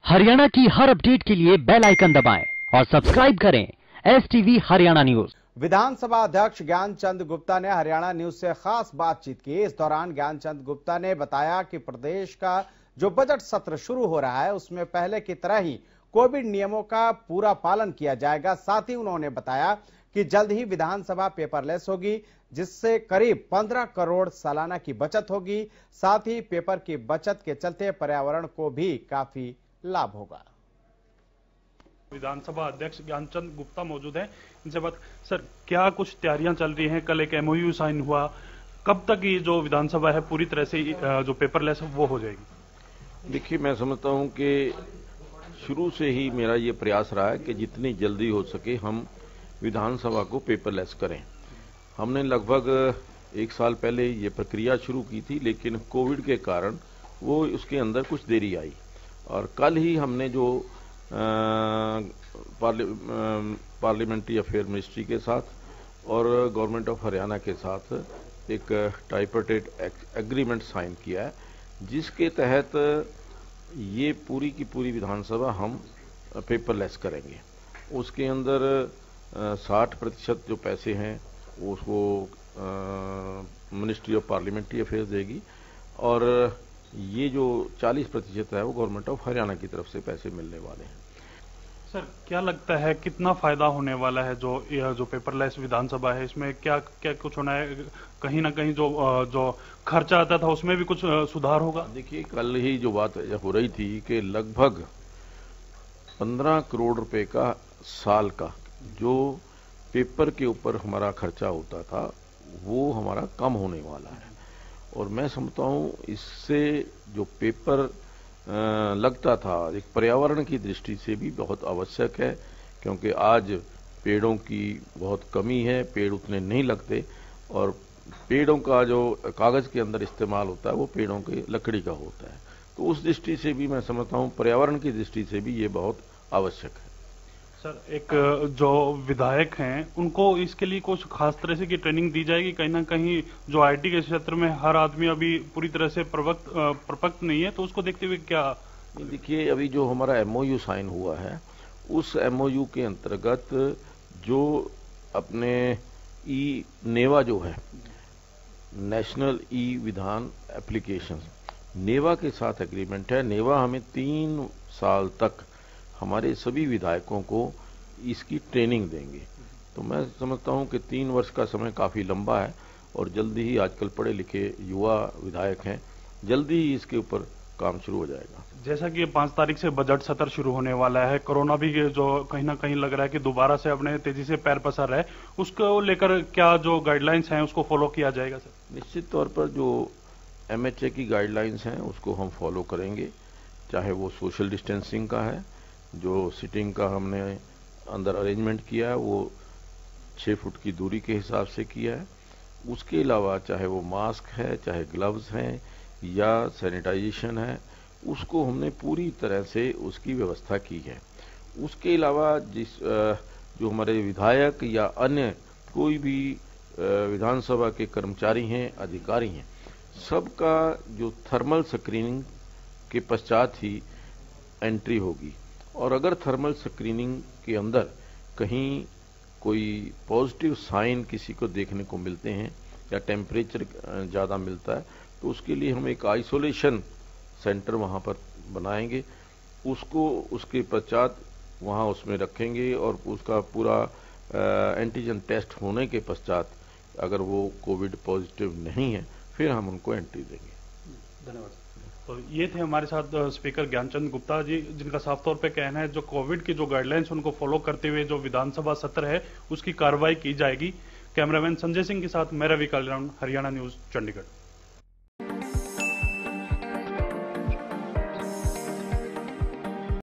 हरियाणा की हर अपडेट के लिए बेल आइकन दबाएं और सब्सक्राइब करें STV हरियाणा न्यूज। विधानसभा अध्यक्ष ज्ञानचंद गुप्ता ने हरियाणा न्यूज से खास बातचीत की। इस दौरान ज्ञानचंद गुप्ता ने बताया कि प्रदेश का जो बजट सत्र शुरू हो रहा है उसमें पहले की तरह ही कोविड नियमों का पूरा पालन किया जाएगा। साथ ही उन्होंने बताया कि जल्द ही विधानसभा पेपरलेस होगी, जिससे करीब 15 करोड़ सालाना की बचत होगी। साथ ही पेपर की बचत के चलते पर्यावरण को भी काफी लाभ होगा। विधानसभा अध्यक्ष ज्ञानचंद गुप्ता मौजूद हैं। इनसे बात, सर क्या कुछ तैयारियां चल रही हैं? कल एक MOU साइन हुआ, कब तक ये जो विधानसभा है पूरी तरह से जो पेपरलेस वो हो जाएगी? देखिए, मैं समझता हूं कि शुरू से ही मेरा ये प्रयास रहा है कि जितनी जल्दी हो सके हम विधानसभा को पेपरलेस करें। हमने लगभग 1 साल पहले ये प्रक्रिया शुरू की थी, लेकिन कोविड के कारण वो उसके अंदर कुछ देरी आई और कल ही हमने जो पार्लियामेंट्री अफेयर मिनिस्ट्री के साथ और गवर्नमेंट ऑफ हरियाणा के साथ एक ट्राइपार्टाइट एग्रीमेंट साइन किया है, जिसके तहत ये पूरी की पूरी विधानसभा हम पेपरलेस करेंगे। उसके अंदर 60% जो पैसे हैं उसको मिनिस्ट्री ऑफ पार्लियामेंट्री अफेयर्स देगी और ये जो 40% है वो गवर्नमेंट ऑफ हरियाणा की तरफ से पैसे मिलने वाले हैं। सर क्या लगता है कितना फायदा होने वाला है जो पेपरलेस विधानसभा है? इसमें क्या क्या कुछ होना है? कहीं ना कहीं जो खर्चा आता था उसमें भी कुछ सुधार होगा? देखिए, कल ही जो बात हो रही थी कि लगभग 15 करोड़ रुपए का साल का जो पेपर के ऊपर हमारा खर्चा होता था वो हमारा कम होने वाला है और मैं समझता हूं इससे जो पेपर लगता था एक पर्यावरण की दृष्टि से भी बहुत आवश्यक है, क्योंकि आज पेड़ों की बहुत कमी है, पेड़ उतने नहीं लगते और पेड़ों का जो कागज के अंदर इस्तेमाल होता है वो पेड़ों की लकड़ी का होता है। तो उस दृष्टि से भी मैं समझता हूं पर्यावरण की दृष्टि से भी ये बहुत आवश्यक है। सर एक जो विधायक हैं उनको इसके लिए कुछ खास तरह से की ट्रेनिंग दी जाएगी? कहीं ना कहीं जो IT के क्षेत्र में हर आदमी अभी पूरी तरह से प्रपक्त नहीं है, तो उसको देखते हुए क्या? देखिए, अभी जो हमारा MOU साइन हुआ है उस MOU के अंतर्गत जो अपने नेवा जो है नेशनल विधान एप्लीकेशन, नेवा के साथ एग्रीमेंट है। नेवा हमें 3 साल तक हमारे सभी विधायकों को इसकी ट्रेनिंग देंगे। तो मैं समझता हूं कि 3 वर्ष का समय काफी लंबा है और जल्दी ही आजकल पढ़े लिखे युवा विधायक हैं, जल्दी ही इसके ऊपर काम शुरू हो जाएगा। जैसा कि 5 तारीख से बजट सत्र शुरू होने वाला है, कोरोना भी जो कहीं ना कहीं लग रहा है कि दोबारा से अपने तेजी से पैर पसार रहा है, उसको लेकर क्या जो गाइडलाइंस हैं उसको फॉलो किया जाएगा? सर निश्चित तौर पर जो MHA की गाइडलाइंस हैं उसको हम फॉलो करेंगे, चाहे वो सोशल डिस्टेंसिंग का है, जो सिटिंग का हमने अंदर अरेंजमेंट किया है वो 6 फुट की दूरी के हिसाब से किया है। उसके अलावा चाहे वो मास्क है, चाहे ग्लव्स हैं या सैनिटाइजेशन है, उसको हमने पूरी तरह से उसकी व्यवस्था की है। उसके अलावा जो हमारे विधायक या अन्य कोई भी विधानसभा के कर्मचारी हैं, अधिकारी हैं, सबका जो थर्मल स्क्रीनिंग के पश्चात ही एंट्री होगी और अगर थर्मल स्क्रीनिंग के अंदर कहीं कोई पॉजिटिव साइन किसी को देखने को मिलते हैं या टेम्परेचर ज़्यादा मिलता है तो उसके लिए हम एक आइसोलेशन सेंटर वहां पर बनाएंगे, उसको उसके पश्चात वहां उसमें रखेंगे और उसका पूरा एंटीजन टेस्ट होने के पश्चात अगर वो कोविड पॉजिटिव नहीं है फिर हम उनको एंट्री देंगे। धन्यवाद। तो ये थे हमारे साथ स्पीकर ज्ञानचंद गुप्ता जी, जिनका साफ तौर पे कहना है जो कोविड की जो गाइडलाइंस उनको फॉलो करते हुए जो विधानसभा सत्र है उसकी कार्रवाई की जाएगी। कैमरामैन संजय सिंह के साथ मैं रवि कालीराम, हरियाणा न्यूज, चंडीगढ़।